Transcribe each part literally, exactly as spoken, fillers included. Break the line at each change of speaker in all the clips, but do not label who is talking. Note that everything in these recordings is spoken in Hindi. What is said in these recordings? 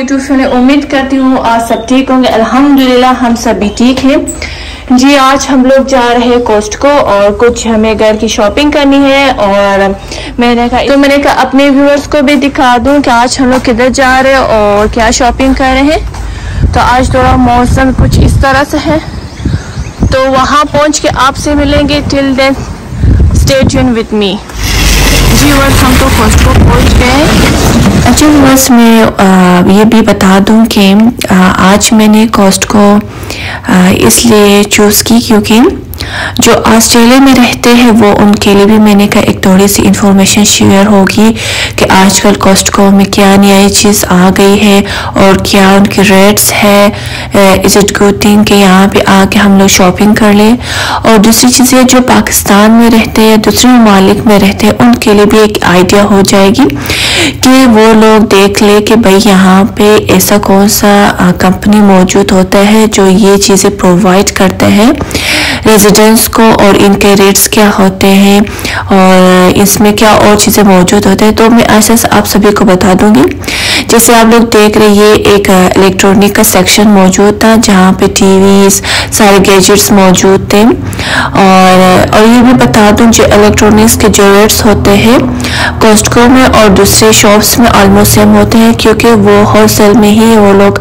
यूट्यूब फैमिली, उम्मीद करती हूँ आज सब ठीक होंगे। अल्हम्दुलिल्लाह हम सब भी ठीक हैं जी। आज हम लोग जा रहे हैं कॉस्टको और कुछ हमें घर की शॉपिंग करनी है और मैंने कहा तो मैंने कहा अपने व्यूअर्स को भी दिखा दूँ कि आज हम लोग किधर जा रहे हैं और क्या शॉपिंग कर रहे हैं। तो आज थोड़ा मौसम कुछ इस तरह से है, तो वहाँ पहुँच के आपसे मिलेंगे। Till then stay tuned with me ji. बस हम तो कॉस्टको पहुँच गए।
अच्छा बस मैं ये भी बता दूं कि आ, आज मैंने कॉस्टको इसलिए चूज़ की क्योंकि जो ऑस्ट्रेलिया में रहते हैं वो उनके लिए भी मैंने कहा एक थोड़ी सी इंफॉर्मेशन शेयर होगी कि आजकल कॉस्टको में क्या नई चीज़ आ गई है और क्या उनके रेट्स है। इज़ इट गुड थिंग कि यहाँ पे आके हम लोग शॉपिंग कर लें। और दूसरी चीज़ें जो पाकिस्तान में रहते हैं, दूसरे ममालिक में रहते हैं, उनके लिए भी एक आइडिया हो जाएगी कि वो लोग देख ले कि भाई यहाँ पे ऐसा कौन सा कंपनी मौजूद होता है जो ये चीज़ें प्रोवाइड करते हैं रेजिडेंट्स को और इनके रेट्स क्या होते हैं और इसमें क्या और चीज़ें मौजूद होते हैं। तो मैं ऐसे से आप सभी को बता दूंगी। जैसे आप लोग देख रहे ये एक इलेक्ट्रॉनिक का सेक्शन मौजूद था जहाँ पे टीवीज सारे गैजेट्स मौजूद थे। और और ये भी बता दूं जो इलेक्ट्रॉनिक्स के जो रेट्स होते हैं कॉस्टको में और दूसरे शॉप्स में ऑलमोस्ट सेम होते हैं क्योंकि वो होलसेल में ही वो लोग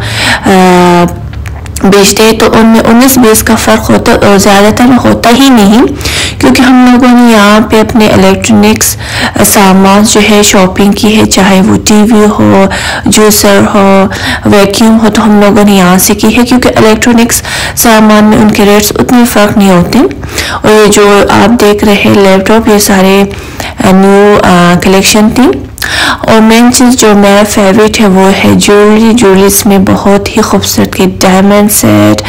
बेचते हैं। तो उनमें उन्नीस बीस का फ़र्क होता है और ज़्यादातर होता ही नहीं क्योंकि हम लोगों ने यहाँ पे अपने इलेक्ट्रॉनिक्स सामान जो है शॉपिंग की है, चाहे वो टीवी हो, जूसर हो, वैक्यूम हो, तो हम लोगों ने यहाँ से की है क्योंकि इलेक्ट्रॉनिक्स सामान में उनके रेट्स उतने फ़र्क नहीं होते। और ये जो आप देख रहे हैं लैपटॉप, ये सारे न्यू कलेक्शन थी। और मेन चीज़ जो मेरा फेवरेट है वो है ज्वेलरी। ज्वेलरीज में बहुत ही खूबसूरत के डायमंड सेट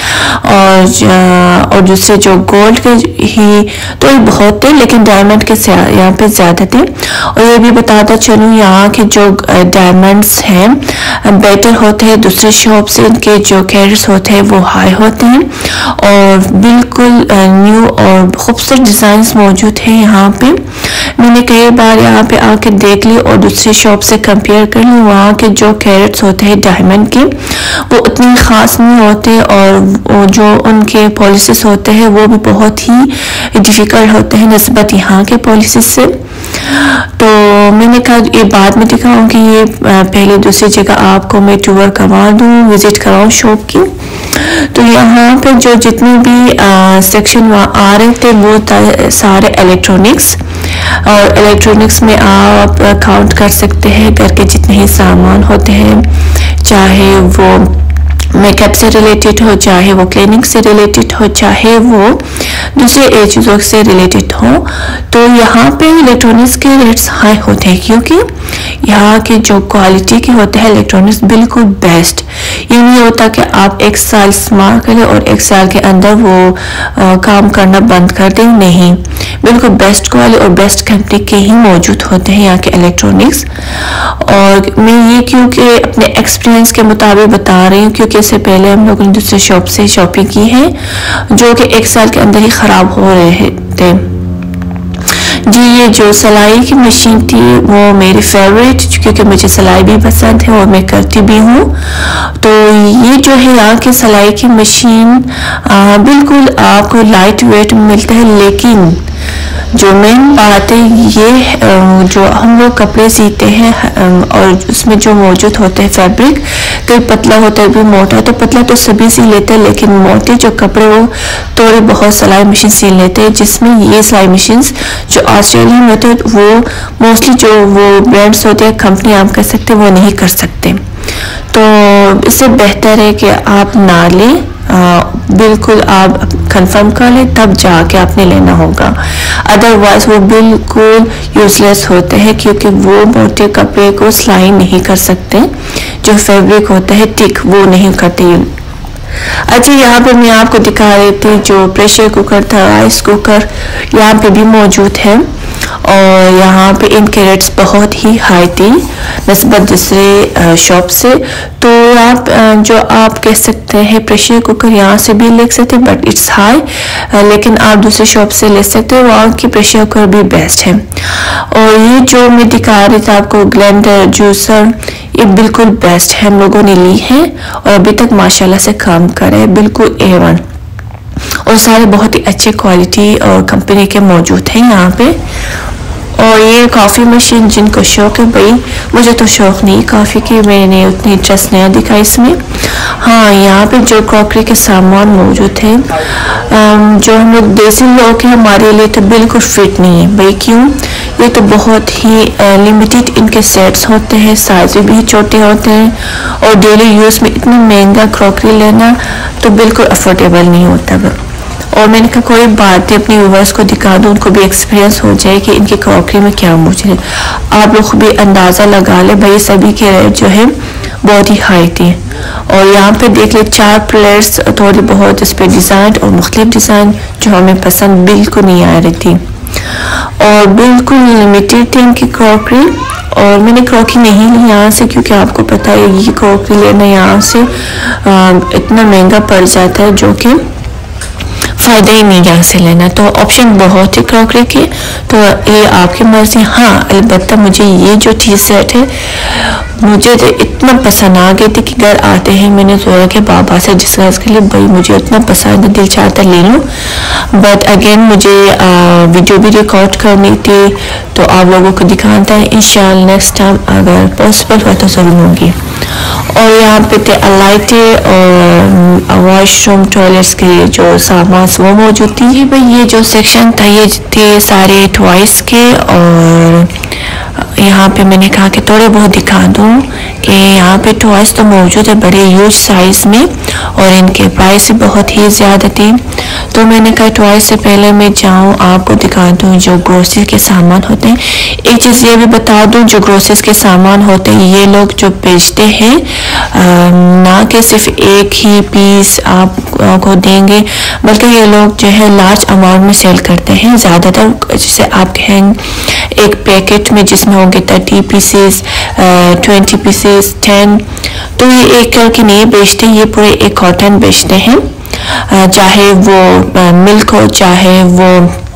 और और दूसरे जो गोल्ड के ही तो ये बहुत थे लेकिन डायमंड के यहाँ पे ज़्यादा थे। और ये भी बताता चलूँ यहाँ के जो डायमंड्स हैं बेटर होते हैं दूसरे शॉप से, इनके जो कैरेट्स होते हैं वो हाई होते हैं और बिल्कुल न्यू और खूबसूरत डिज़ाइंस मौजूद हैं यहाँ पे। मैंने कई बार यहाँ पे आके देख ली और दूसरी शॉप से कंपेयर कर ली। वहाँ के जो कैरेट्स होते हैं डायमंड के वो उतने ख़ास नहीं होते और जो उनके पॉलिसीज होते हैं वो भी बहुत ही डिफ़िकल्ट होते हैं निस्बत यहाँ के पॉलिसीज से। तो मैंने कहा ये बाद में दिखाऊंगी, ये पहले दूसरी जगह आपको मैं टूर करवा दूँ, विज़िट कराऊँ शॉप की। तो यहाँ पे जो जितने भी आ, सेक्शन वहाँ आ रहे थे वो सारे इलेक्ट्रॉनिक्स और इलेक्ट्रॉनिक्स में आप काउंट कर सकते हैं घर के जितने ही सामान होते हैं, चाहे वो मेकअप से रिलेटेड हो, चाहे वो क्लीनिंग से रिलेटेड हो, चाहे वो दूसरे चीज़ों से रिलेटेड हो। तो यहाँ पे इलेक्ट्रॉनिक्स के रेट्स हाई होते हैं क्योंकि यहाँ के जो क्वालिटी के होते हैं इलेक्ट्रॉनिक्स बिल्कुल बेस्ट। ये नहीं होता कि आप एक साल इस्तेमाल करें और एक साल के अंदर वो आ, काम करना बंद कर दें, नहीं, बिल्कुल बेस्ट क्वालिटी और बेस्ट कंपनी के ही मौजूद होते हैं यहाँ के इलेक्ट्रॉनिक्स। और मैं ये क्योंकि अपने एक्सपीरियंस के मुताबिक बता रही हूँ क्योंकि इससे पहले हम लोगों ने दूसरे शॉप से शॉपिंग की है जो कि एक साल के अंदर ही ख़राब हो रहे थे जी। ये जो सिलाई की मशीन थी वो मेरी फेवरेट क्योंकि मुझे सिलाई भी पसंद है और मैं करती भी हूँ। तो ये जो है यहाँ की सिलाई की मशीन बिल्कुल आपको लाइट वेट मिलता है, लेकिन जो मेन बात है ये जो हम लोग कपड़े सीते हैं और उसमें जो मौजूद होते हैं फैब्रिक, कोई पतला होता है कोई मोटा, तो पतला तो सभी सी लेते हैं लेकिन मोटे जो कपड़े वो थोड़े बहुत सिलाई मशीन सी लेते हैं, जिसमें ये सिलाई मशीन जो ऑस्ट्रेलिया में होते हैं वो मोस्टली जो वो ब्रांड्स होते हैं कंपनी आप कह सकते वो नहीं कर सकते। तो इससे बेहतर है कि आप ना लें, बिल्कुल आप कंफर्म कर लें तब जाके आपने लेना होगा, अदरवाइज वो बिल्कुल यूजलेस होते हैं क्योंकि वो मोटे कपड़े को सिलाई नहीं कर सकते, जो फैब्रिक होता है थिक वो नहीं करते। अच्छा यहाँ पे मैं आपको दिखा रही थी जो प्रेशर कुकर था, राइस कुकर यहाँ पे भी मौजूद है और यहाँ पे इनके रेट्स बहुत ही हाई थी नस्बत दूसरे शॉप से। तो आप जो आप कह सकते हैं प्रेशर कुकर यहाँ से भी ले सकते हैं बट इट्स हाई, लेकिन आप दूसरे शॉप से ले सकते हैं, वहाँ की प्रेशर कुकर भी बेस्ट है। और ये जो मैं दिखा रही थी आपको ब्लेंडर जूसर, ये बिल्कुल बेस्ट है, हम लोगों ने ली है और अभी तक माशाल्लाह से काम कर रहे हैं, बिल्कुल ए वन और सारे बहुत ही अच्छे क्वालिटी और कंपनी के मौजूद हैं यहाँ पे। और ये कॉफ़ी मशीन जिनको शौक है, भाई मुझे तो शौक नहीं कॉफ़ी की, मैंने उतनी इंटरेस्ट नहीं दिखा इसमें। हाँ, यहाँ पे जो क्रॉकरी के सामान मौजूद है जो हम लोग देसी लोग हैं हमारे लिए तो बिल्कुल फिट नहीं है भाई। क्यों? ये तो बहुत ही लिमिटेड इनके सेट्स होते हैं, साइज भी छोटे होते हैं और डेली यूज़ में इतना महंगा क्रॉकरी लेना तो बिल्कुल अफोर्डेबल नहीं होता। और मैंने कहा कोई बात नहीं, अपने व्यूअर्स को दिखा दूँ, उनको भी एक्सपीरियंस हो जाए कि इनकी क्रॉकरी में क्या मौजूद है। आप लोग भी अंदाज़ा लगा ले भाई, सभी के रेट जो है बहुत ही हाई थी। और यहाँ पे देख ले चार प्लेट्स, थोड़ी बहुत इस पर डिज़ाइन और मुख्तलिफ डिज़ाइन जो हमें पसंद बिल्कुल नहीं आ रही थी और बिल्कुल लिमिटेड थी इनकी क्रॉकरी। और मैंने क्रॉकरी नहीं ली यहाँ से क्योंकि आपको पता है ये क्रॉकरी लेना यहाँ से आ, इतना महंगा पड़ जाता है जो कि फ़ायदा ही नहीं यहाँ से लेना। तो ऑप्शन बहुत ही क्रॉकरी के, तो ये आपकी मर्जी। हाँ, अलबत्ता मुझे ये जो टी सेट है मुझे तो इतना पसंद आ गई थी कि घर आते ही मैंने सोचा कि बाबा से डिस्कस के लिए, भाई मुझे इतना पसंद है, दिल चाहता ले लूँ। बट अगेन मुझे आ, वीडियो भी रिकॉर्ड करनी थी तो आप लोगों को दिखाता है, इंशाल्लाह नेक्स्ट टाइम अगर पॉसिबल हो तो ज़रूर होंगी। और यहाँ पे थे अलाइटे और वॉशरूम टॉयलेट्स के जो सामान वो मौजूद थी। ये भाई ये जो सेक्शन था ये थे सारे टॉयज के। और यहाँ पे मैंने कहा कि थोड़े बहुत दिखा दूँ कि यहाँ पे टॉयज तो मौजूद है बड़े ह्यूज साइज़ में और इनके प्राइस भी बहुत ही ज़्यादा थी। तो मैंने कहा टॉयज से पहले मैं जाऊँ आपको दिखा दूँ जो ग्रोसरी के सामान होते हैं। एक चीज़ ये भी बता दूँ, जो ग्रोसरीज के सामान होते हैं ये लोग जो बेचते हैं ना कि सिर्फ एक ही पीस आपको देंगे, बल्कि ये लोग जो है लार्ज अमाउंट में सेल करते हैं। ज़्यादातर जैसे आप कहेंगे एक पैकेट में जिसमें होंगे thirty pieces, twenty pieces, ten, तो ये एक करके नहीं बेचते, ये पूरे एक कॉटन बेचते हैं। चाहे वो मिल्क हो, चाहे वो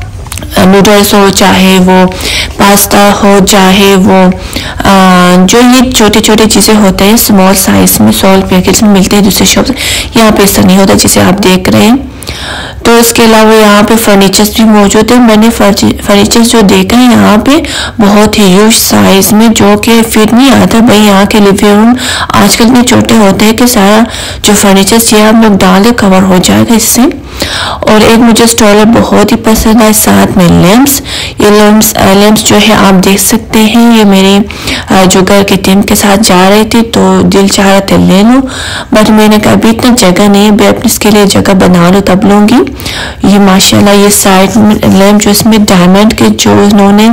नूडल्स हो, चाहे वो पास्ता हो, चाहे वो आ, जो ये छोटे छोटे चीज़ें होते हैं स्मॉल साइज में सॉल पैकेट्स में मिलते हैं दूसरे शॉप से, यहाँ पे ऐसा नहीं होता जिसे आप देख रहे हैं। तो इसके अलावा यहाँ पे फर्नीचर्स भी मौजूद है। मैंने फर्नीचर्स जो देखा है यहाँ पे बहुत ही ह्यूज साइज में जो कि फिट नहीं आता भाई। यहाँ के लिविंग रूम आजकल इतने छोटे होते हैं कि सारा जो फर्नीचर चाहिए हम लोग डाल कवर हो जाएगा इससे। और एक मुझे स्टॉलर बहुत ही पसंद है, साथ में लैंप्स। ये लैंप्स लैंप्स जो है आप देख सकते हैं, ये मेरी जो घर की टीम के साथ जा रही थी तो दिल चाह रहा था ले लूँ, बट मैंने कहा अभी इतना जगह नहीं है, मैं अपने इसके लिए जगह बना लूँ तब लूँगी। ये माशाल्लाह ये साइड में लैंप जो इसमें डायमंड के जो उन्होंने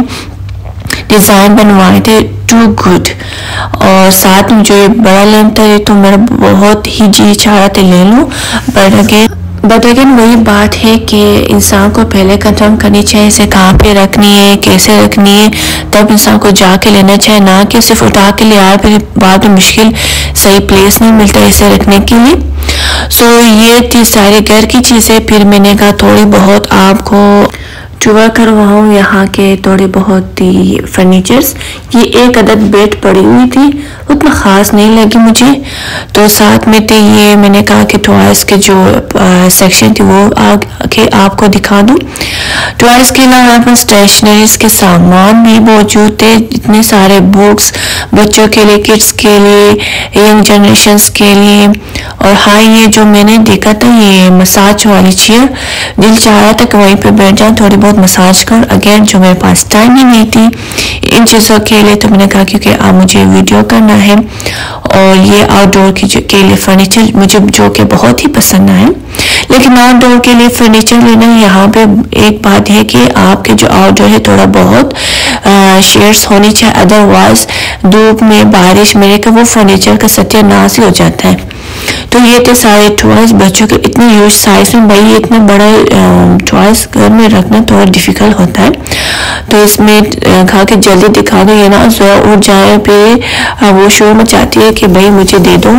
डिज़ाइन बनवाए थे टू गुड। और साथ में जो ये बड़ा लैंप था ये तो मेरा बहुत ही जी चाह रहा था ले लूँ, बट अगेन बट अगेन वही बात है कि इंसान को पहले कंफर्म करनी चाहिए इसे कहाँ पे रखनी है, कैसे रखनी है, तब इंसान को जाके लेना चाहिए, ना कि सिर्फ उठा के ले आए फिर बाद में मुश्किल सही प्लेस नहीं मिलता इसे रखने के लिए। सो so, ये थी सारी घर की चीज़ें। फिर मैंने कहा थोड़ी बहुत आपको टूर करवाऊँ यहाँ के थोड़े बहुत ही फर्नीचर्स। ये एक अदद बेड पड़ी हुई थी, उतना ख़ास नहीं लगी मुझे। तो साथ में थे ये मैंने कहा कि टॉयज के जो आ, सेक्शन थी वो आके आपको दिखा दूँ। टॉयज के अलावा यहाँ पर स्टेशनरीज के सामान भी मौजूद थे, इतने सारे बुक्स बच्चों के लिए, किड्स के लिए, यंग जनरेशन्स के लिए। और हाँ, ये जो मैंने देखा था ये मसाज वाली चेयर, दिल चाह रहा था कि वहीं पे बैठ जाऊँ थोड़ी बहुत मसाज कर। अगेन जो मेरे पास टाइम ही नहीं थी इन चीज़ों के लिए, तो मैंने कहा क्योंकि अब मुझे वीडियो करना है। और ये आउटडोर की जो के लिए फर्नीचर मुझे जो कि बहुत ही पसंद आए, लेकिन आउटडोर के लिए फर्नीचर लेना यहाँ पे एक बात है कि आपके जो आउटडोर है थोड़ा बहुत शेड्स होनी चाहिए, अदरवाइज धूप में बारिश में का वो फर्नीचर का सत्यानाश ही हो जाता है। तो ये थे सारे टॉयज बच्चों के इतने ह्यूज साइज में। भाई ये इतना बड़ा टॉयज घर में रखना थोड़ा डिफिकल्ट होता है, तो इसमें खा के जल्दी दिखा दो, ये ना जोया उठ जाए पे वो शोर मचाती है कि भाई मुझे दे दो।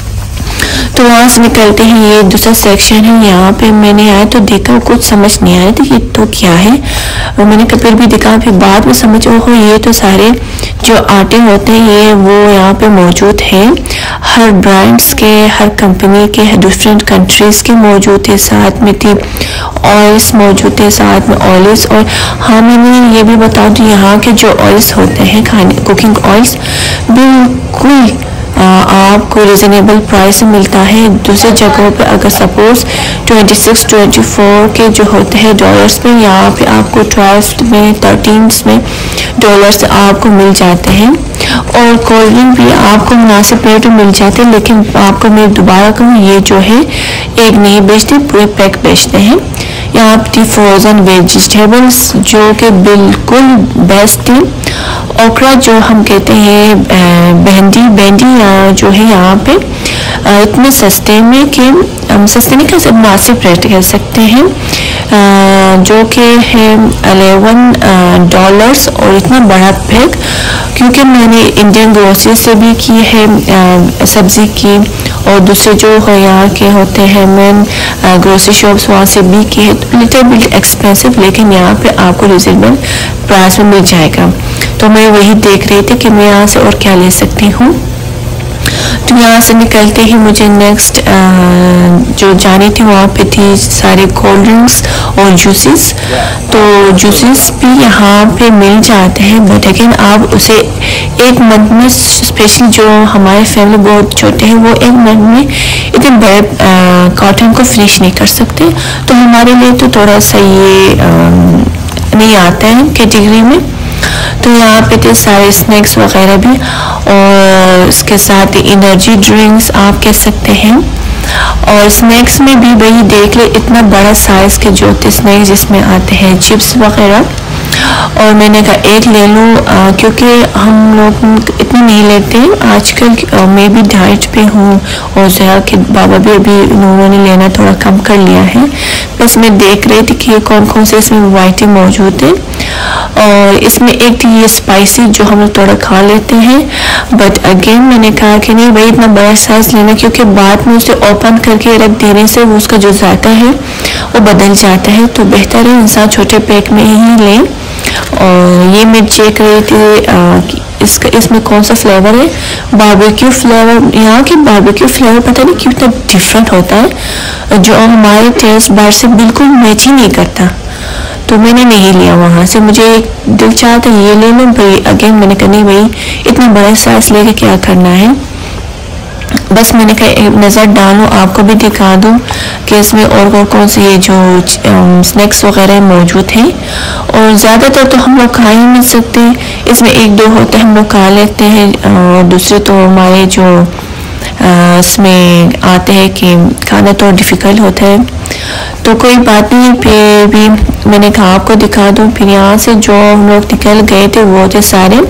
तो वहाँ से निकलते हैं, ये दूसरा सेक्शन है। यहाँ पे मैंने आया तो देखा, कुछ समझ नहीं आया था कि तो क्या है, और मैंने कभी भी देखा, फिर बाद में समझ ओहो ये तो सारे जो आटे होते हैं ये वो यहाँ पे मौजूद हैं। हर ब्रांड्स के, हर कंपनी के, डिफरेंट कंट्रीज के मौजूद थे। साथ में थी ऑयल्स मौजूद थे, साथ में ऑयल्स। और हाँ मैंने ये भी बता दूँ, यहाँ के जो ऑयल्स होते हैं खाने कुकिंग ऑयल्स बिल्कुल आपको रिजनेबल प्राइस में मिलता है। दूसरी जगहों पे अगर सपोज छब्बीस चौबीस के जो होते हैं डॉलर्स में, यहाँ पे आपको ट्वेल्व में थर्टीन में डॉलर्स आपको मिल जाते हैं। और कोल्ड ड्रिंक भी आपको मुनासिब रेट में मिल जाते हैं, लेकिन आपको मैं दोबारा कहूँ ये जो है एक नहीं बेचते, पूरे पैक बेचते हैं। यहाँ पे फ्रोज़न वेजिटेबल्स जो कि बिल्कुल बेस्ट थी। ओकरा जो हम कहते हैं भेंडी भेंडी जो है यहाँ पे इतने सस्ते में कि हम सस्ते नहीं कह सकते, मुनासिब रेट कह सकते हैं, जो कि है अलेवन डॉलर्स। और इतना बड़ा पैक, क्योंकि मैंने इंडियन ग्रोसरी से भी की है सब्ज़ी की, और दूसरे जो है यहाँ के होते हैं मेन ग्रोसरी शॉप्स वहाँ से भी की है। तो लिटिल बिट एक्सपेंसिव, लेकिन यहाँ पे आपको रिजनेबल प्राइस में मिल जाएगा। तो मैं वही देख रही थी कि मैं यहाँ से और क्या ले सकती हूँ। तो यहाँ से निकलते ही मुझे नेक्स्ट जो जानी थी वहाँ पे थी सारे कोल्ड ड्रिंक्स और जूसेस। तो जूसेस भी यहाँ पे मिल जाते हैं, बट अगेन आप उसे एक मंथ में, स्पेशली जो हमारे फैमिली बहुत छोटे हैं, वो एक मंथ में इतने बड़े कॉटन को फिनिश नहीं कर सकते। तो हमारे लिए तो थोड़ा सा ये आ, नहीं आता है कैटेगरी में। तो यहाँ पे थे सारे स्नैक्स वगैरह भी, और इसके साथ एनर्जी ड्रिंक्स आप कह सकते हैं। और स्नैक्स में भी वही देख ले, इतना बड़ा साइज के जो होते स्नैक्स जिसमें आते हैं चिप्स वगैरह। और मैंने कहा एक ले लूँ, क्योंकि हम लोग इतने नहीं लेते आजकल। मैं भी डाइट पे हूँ, और जया के बाबा भी अभी उन्होंने लेना थोड़ा कम कर लिया है। बस मैं देख रही थी कि कौन कौन से इसमें वैरायटी मौजूद है। और इसमें एक थी ये स्पाइसी जो हम लोग थोड़ा खा लेते हैं, बट अगेन मैंने कहा कि नहीं भाई इतना बड़ा साइज लेना, क्योंकि बाद में उसे ओपन करके रख देने से वो उसका जो जायका है वो बदल जाता है। तो बेहतर है इंसान छोटे पैक में ही लें। और ये मैं चेक रही थी आ, इसका इसमें कौन सा फ्लेवर है, बारबेक्यू फ्लेवर। यहाँ के बारबेक्यू फ्लेवर पता नहीं कितना डिफरेंट होता है, जो हमारे टेस्ट बार से बिल्कुल मैच ही नहीं करता। तो मैंने नहीं लिया वहाँ से, मुझे दिल चाहा था ये ले लूँ भाई। अगेन मैंने कहा नहीं भाई इतना बड़ा साइज लेके क्या करना है। बस मैंने कहा एक नज़र डालूं, आपको भी दिखा दूं कि इसमें और और कौन से ये जो स्नैक्स वगैरह मौजूद हैं। और ज़्यादातर तो हम लोग खा ही नहीं सकते, इसमें एक दो होते हैं हम लोग खा लेते हैं, और दूसरे तो हमारे जो इसमें आते हैं कि खाना तो डिफ़िकल्ट होता है। तो कोई बात नहीं, फिर भी मैंने कहा आपको दिखा दूं। फिर यहाँ से जो हम लोग निकल गए थे वो थे सारे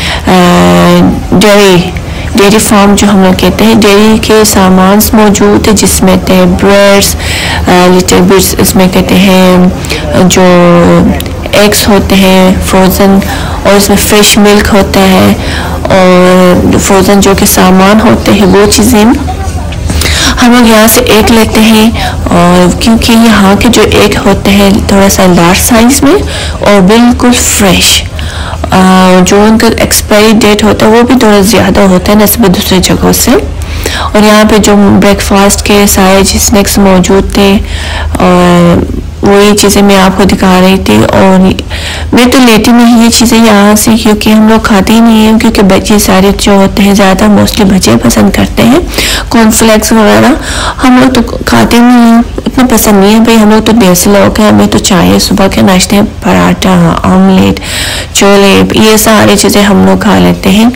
डेयरी डेयरी फार्म जो हम लोग कहते हैं, डेयरी के सामान मौजूद है, जिसमें थे ब्रेड्स, लिटिल बिट्स, इसमें कहते हैं जो एग्स होते हैं फ्रोज़न, और इसमें फ्रेश मिल्क होता है, और फ्रोज़न जो के सामान होते हैं वो चीज़ें हम लोग यहाँ से एक लेते हैं। और क्योंकि यहाँ के जो एक होते हैं थोड़ा सा लार्ज साइज में और बिल्कुल फ्रेश, जो उनका एक्सपायरी डेट होता है वो भी थोड़ा ज़्यादा होता है नस्बत दूसरे जगहों से। और यहाँ पे जो ब्रेकफास्ट के सारे स्नैक्स मौजूद थे, और वही चीज़ें मैं आपको दिखा रही थी। और मैं तो लेती नहीं ये चीज़ें यहाँ से, क्योंकि हम लोग खाते ही नहीं हैं, क्योंकि बच्चे सारे जो होते हैं ज़्यादा मोस्टली भजिया पसंद करते हैं, कॉर्नफ्लेक्स वगैरह हम लोग तो खाते नहीं हैं, इतना पसंद नहीं है भाई। हम लोग तो देसी लोग हैं, हमें तो चाहिए सुबह के नाश्ते पराठा, ऑमलेट, छोले, ये सारी चीज़ें हम लोग खा लेते हैं।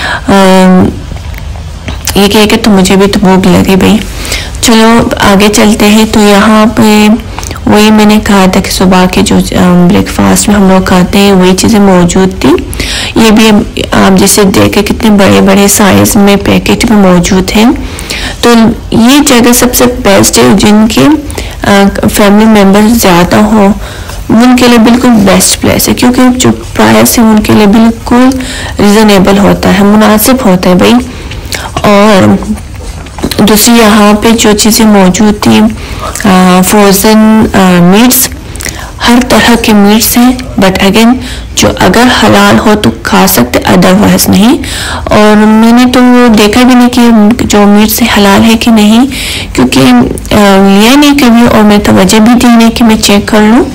ये कह के तो मुझे भी तो भूख लगी भाई। चलो आगे चलते हैं। तो यहाँ पे वही मैंने कहा था कि सुबह के जो ब्रेकफास्ट में हम लोग खाते हैं वही चीज़ें मौजूद थी। ये भी आप जैसे देखे कितने बड़े बड़े साइज में पैकेट में मौजूद हैं। तो ये जगह सबसे बेस्ट है। जिनके फैमिली मेम्बर्स ज़्यादा हो उनके लिए बिल्कुल बेस्ट प्लेस है, क्योंकि जो प्राइस है उनके लिए बिल्कुल रिजनेबल होता है, मुनासिब होता है भाई। और दूसरी यहाँ पे जो चीज़ें मौजूद थी, फ्रोज़न मीट्स, हर तरह के मीट्स हैं, बट अगेन जो अगर हलाल हो तो खा सकते, अदरवाइज नहीं। और मैंने तो देखा भी नहीं कि जो मीट्स है हलाल है कि नहीं, क्योंकि लिया नहीं कभी और मैं तवज्जो भी दी नहीं कि मैं चेक कर लूँ।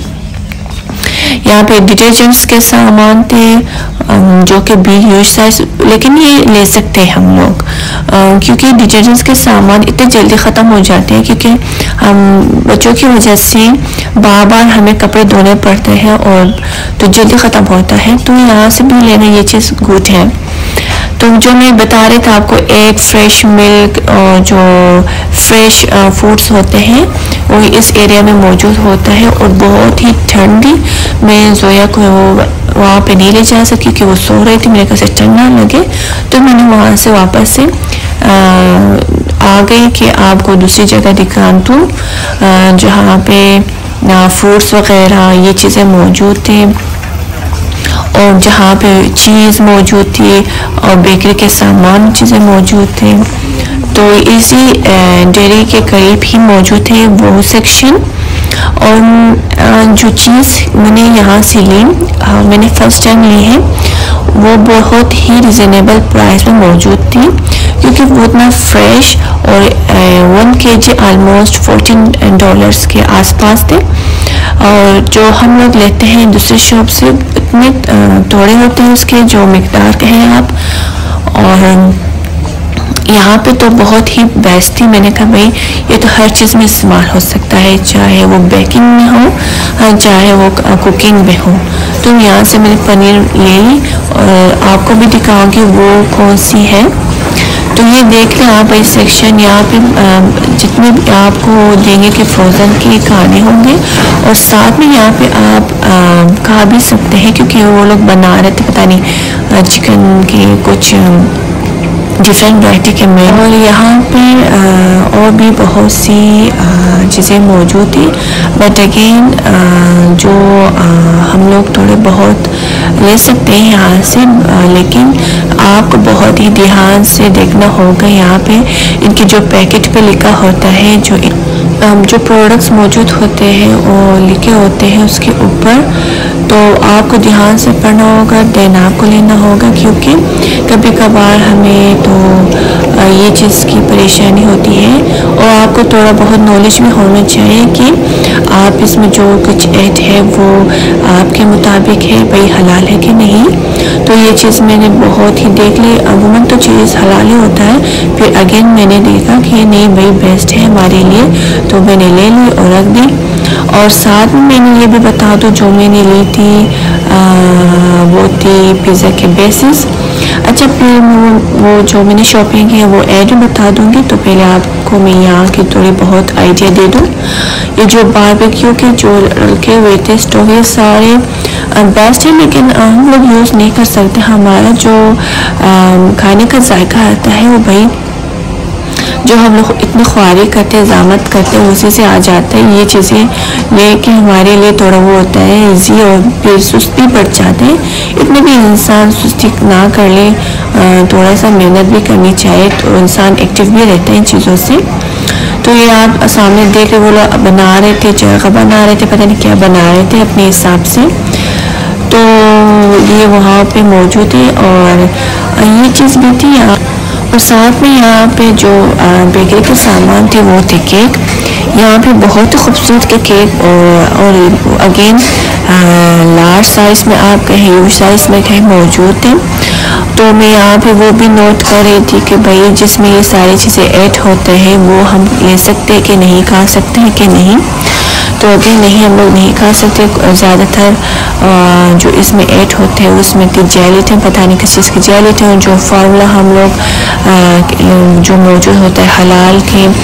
यहाँ पे डिटर्जेंट्स के सामान थे जो कि बी यूज साइज, लेकिन ये ले सकते हैं हम लोग, क्योंकि डिटर्जेंट्स के सामान इतने जल्दी ख़त्म हो जाते हैं, क्योंकि हम बच्चों की वजह से बार बार हमें कपड़े धोने पड़ते हैं और तो जल्दी ख़त्म होता है। तो यहाँ से भी लेना ये चीज़ गुड है। तो जो मैं बता रहे थे आपको, एग, फ्रेश मिल्क और जो फ्रेश फूड्स होते हैं वो इस एरिया में मौजूद होता है। और बहुत ही ठंडी, मैं जोया को वहाँ पे नहीं ले जा सकी क्योंकि वो सो रही थी, मेरे कहा से ठंड ना लगे, तो मैंने वहाँ से वापस से आ, आ गई कि आपको दूसरी जगह दिखा दूँ जहाँ पे फ्रूट्स वगैरह ये चीज़ें मौजूद थी और जहाँ पे चीज़ मौजूद थी और बेकरी के सामान चीज़ें मौजूद थे। तो इसी डेयरी के करीब ही मौजूद है वो सेक्शन। और जो चीज़ मैंने यहाँ से ली, मैंने फर्स्ट टाइम ली है, वो बहुत ही रिजनेबल प्राइस में मौजूद थी, क्योंकि वो इतना फ्रेश और वन के जी आलमोस्ट फोर्टीन डॉलर्स के आसपास थे। और जो हम लोग लेते हैं दूसरे शॉप से इतने थोड़े होते हैं उसके जो मिकदार कहें आप, और यहाँ पे तो बहुत ही बेस्ट थी। मैंने कहा भाई ये तो हर चीज़ में इस्तेमाल हो सकता है, चाहे वो बेकिंग में हो चाहे वो कुकिंग में हो। तो यहाँ से मैंने पनीर ले ली और आपको भी दिखाऊंगी वो कौन सी है। तो ये देख लें आप इस सेक्शन, यहाँ पे जितने भी आपको देंगे कि फ्रोज़न के खाने होंगे, और साथ में यहाँ पे आप खा भी सकते हैं, क्योंकि वो लोग बना रहे थे पता नहीं चिकन के कुछ डिफरेंट वैरायटी के मेन। और यहाँ पे आ, और भी बहुत सी चीज़ें मौजूद थी, बट अगेन जो आ, हम लोग थोड़े बहुत ले सकते हैं यहाँ से, आ, लेकिन आपको बहुत ही ध्यान से देखना होगा। यहाँ पे इनके जो पैकेट पे लिखा होता है, जो जो प्रोडक्ट्स मौजूद होते हैं वो लिखे होते हैं उसके ऊपर, तो आपको ध्यान से पढ़ना होगा, देन आपको लेना होगा, क्योंकि कभी कभार हमें तो ये चीज़ की परेशानी होती है। और आपको थोड़ा बहुत नॉलेज भी होना चाहिए कि आप इसमें जो कुछ ऐड है वो आपके मुताबिक है, भाई हलाल है कि नहीं। तो ये चीज़ मैंने बहुत ही देख ली, अमूमन तो चीज़ हलाल ही होता है, फिर अगेन मैंने देखा कि नहीं भाई बेस्ट है हमारे लिए, तो मैंने ले ली और रख दी। और साथ में मैंने ये भी बता दूँ, जो मैंने ली थी आ, वो थी पिज़्ज़ा के बेसिस। अच्छा, फिर वो जो मैंने शॉपिंग की है वो ऐड बता दूँगी। तो पहले आपको मैं यहाँ की थोड़ी बहुत आइडिया दे दूँ। ये जो बारबेक्यू के जो रखे हुए थे स्टोव, ये सारे बेस्ट है, लेकिन हम लोग यूज़ नहीं कर सकते। हमारा जो आ, खाने का जायका आता है वो भाई जो हम लोग इतने ख्वारी करते हैं, ज़ामत करते हैं, उसी से आ जाता है। ये चीज़ें लेके हमारे लिए थोड़ा वो होता है इजी, और फिर सुस्ती पड़ जाते हैं। इतने भी इंसान सुस्ती ना कर ले, थोड़ा सा मेहनत भी करनी चाहिए, तो इंसान एक्टिव भी रहता है इन चीज़ों से। तो ये आप सामने देख रहे, वो लोग बना रहे थे, जगह बना रहे थे, पता नहीं क्या बना रहे थे अपने हिसाब से। तो ये वहाँ पे मौजूद है और ये चीज़ भी थी यहाँ। और साथ में यहाँ पे जो बेकरी के सामान थे वो थे केक। यहाँ पे बहुत ही खूबसूरत के केक और, और अगेन लार्ज साइज़ में आप कहें, ह्यूज साइज़ में कहें, मौजूद थे। तो मैं यहाँ पे वो भी नोट कर रही थी कि भाई जिसमें ये सारी चीज़ें ऐड होते हैं वो हम ले सकते हैं कि नहीं, खा सकते हैं कि नहीं। तो अभी नहीं, हम लोग नहीं खा सकते। ज़्यादातर जो इसमें ऐड होते हैं उसमें तो जेलेटिन, पता नहीं किस चीज़ की जेलेटिन, जो फार्मूला हम लोग जो मौजूद होता है हलाल के,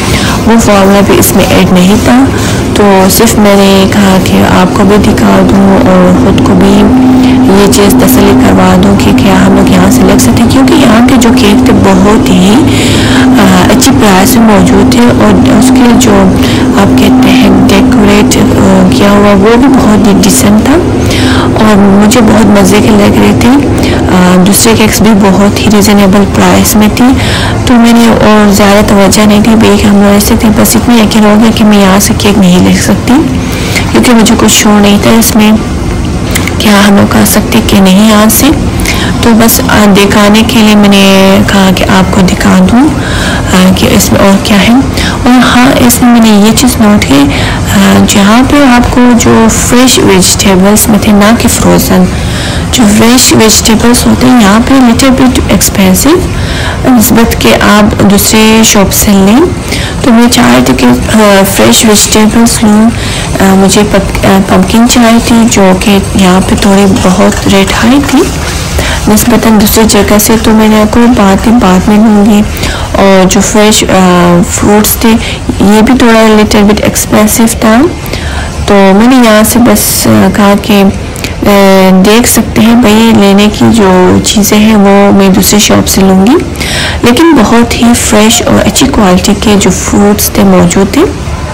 वो फार्मूला भी इसमें ऐड नहीं था। तो सिर्फ मैंने कहा कि आपको भी दिखा दूँ और ख़ुद को भी ये चीज़ तसल्ली करवा दूँ कि क्या हम लोग यहाँ से ले सकते हैं, क्योंकि यहाँ के जो केक थे बहुत ही आ, अच्छी प्राइस में मौजूद थे और उसके जो आप कहते हैं डेकोरेट किया हुआ वो भी बहुत ही डिसेंट था और मुझे बहुत मज़े के लग रहे थे। आ, दूसरे केक्स भी बहुत ही रिजनेबल प्राइस में थी, तो मैंने और ज़्यादा तवज्जो नहीं दी भाई हम लोग ले सकते हैं। बस इतना यकीन हो गया कि मैं यहाँ से केक नहीं ले सकती, क्योंकि मुझे कुछ शोर नहीं था इसमें क्या हम लोग कर सकते कि नहीं यहाँ से। तो बस दिखाने के लिए मैंने कहा कि आपको दिखा दूँ कि इसमें और क्या है। और हाँ, इसमें मैंने ये चीज़ नोट की, जहाँ पे आपको जो फ्रेश वेजिटेबल्स में थे, ना कि फ्रोज़न, जो फ्रेश वेजिटेबल्स होते हैं यहाँ पे लिटिल बिट एक्सपेंसिव नस्बत के आप दूसरे शॉप से लें। तो मैं चाह रही थी कि फ्रेश वेजिटेबल्स लूँ। मुझे पम्पकिन चाहिए थी जो कि यहाँ पे थोड़ी बहुत रेट हाई थी निस्बतन दूसरी जगह से, तो मैंने कोई बात ही बाद में लूँगी। और जो फ्रेश फ्रूट्स थे ये भी थोड़ा लिटिल बिट एक्सपेंसिव था, तो मैंने यहाँ से बस कहा कि देख सकते हैं भाई लेने की जो चीज़ें हैं वो मैं दूसरी शॉप से लूँगी, लेकिन बहुत ही फ्रेश और अच्छी क्वालिटी के जो फ्रूट्स थे मौजूद थे।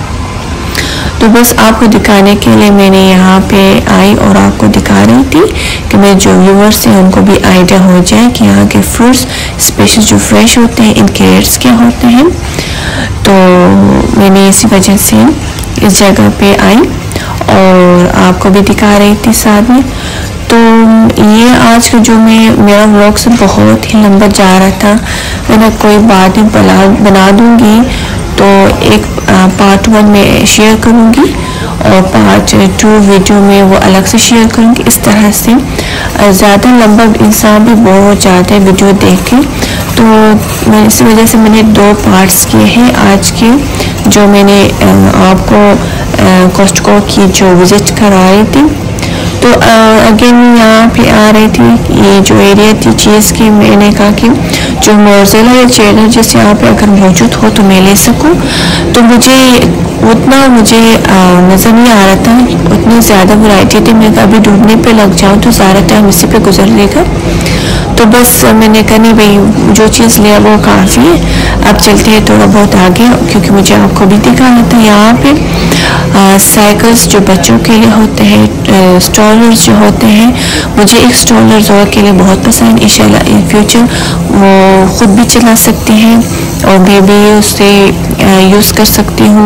तो बस आपको दिखाने के लिए मैंने यहाँ पे आई और आपको दिखा रही थी कि मेरे जो व्यूअर्स हैं उनको भी आइडिया हो जाए कि यहाँ के फ्रूट्स स्पेशल जो फ्रेश होते हैं इनके रेट्स क्या होते हैं। तो मैंने इसी वजह से इस जगह पे आई और आपको भी दिखा रही थी साथ में। तो ये आज का जो मैं मेरा व्लॉग से बहुत ही लंबा जा रहा था, मैंने कोई बात ही बना बना दूँगी तो एक पार्ट वन में शेयर करूँगी और पार्ट टू वीडियो में वो अलग से शेयर करूँगी। इस तरह से ज़्यादा लंबा इंसान भी बोर हो जाता है वीडियो देख के, तो मैं इसी वजह से मैंने दो पार्ट्स किए हैं आज के, जो मैंने आपको कॉस्टको की जो विज़िट कराई थी। तो अगेन यहाँ पे आ रही थी ये जो एरिया थी चीज़ की, मैंने कहा कि जो मोज़रेला या चेडर जिस यहाँ पे अगर मौजूद हो तो मैं ले सकूँ। तो मुझे उतना मुझे नज़र नहीं आ रहा था, उतनी ज़्यादा वैरायटी थी, मैं अभी ढूंढने पे लग जाऊँ तो सारा टाइम इसी पे गुजर लेगा। तो बस मैंने कहा नहीं भाई जो चीज़ लिया वो काफ़ी है, अब चलते हैं थोड़ा बहुत आगे, क्योंकि मुझे आपको भी दिखाना था। यहाँ पे साइकिल्स जो बच्चों के लिए होते हैं, स्ट्रॉलर्स जो होते हैं, मुझे एक स्ट्रॉलर जोर के लिए बहुत पसंद, इंशाल्लाह इन फ्यूचर वो ख़ुद भी चला सकते हैं और मैं भी उससे यूज़ कर सकती हूँ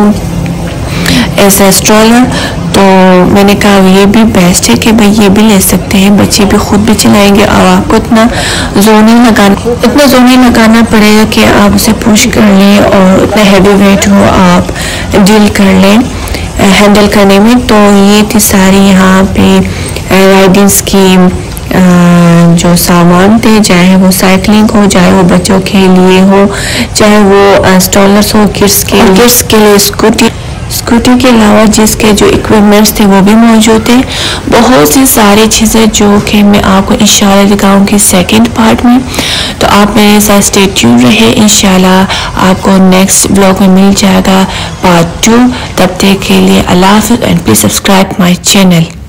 एज ए स्ट्रॉलर। तो मैंने कहा ये भी बेस्ट है कि भाई ये भी ले सकते हैं, बच्चे भी खुद भी चलाएंगे और आपको इतना जोर नहीं लगाना इतना जोर नहीं लगाना पड़ेगा कि आप उसे पुश कर लें और इतना हैवी वेट हो आप डील कर लें हैंडल करने में। तो ये थी सारी यहाँ पे राइडिंग्स की जो सामान थे, चाहे वो साइकिलिंग हो, चाहे वो बच्चों के लिए हो, चाहे वो स्टॉलर्स हो, किड्स के किड्स के लिए स्कूटी स्कूटी के अलावा जिसके जो इक्विपमेंट्स थे वो भी मौजूद थे। बहुत सी सारी चीज़ें जो कि मैं आपको इंशाल्लाह दिखाऊंगी सेकंड पार्ट में, तो आप मेरे साथ स्टे ट्यून रहे। इंशाल्लाह आपको नेक्स्ट ब्लॉग में मिल जाएगा पार्ट टू। तब तक के लिए अल्लाह हाफ़िज़ and please subscribe my channel.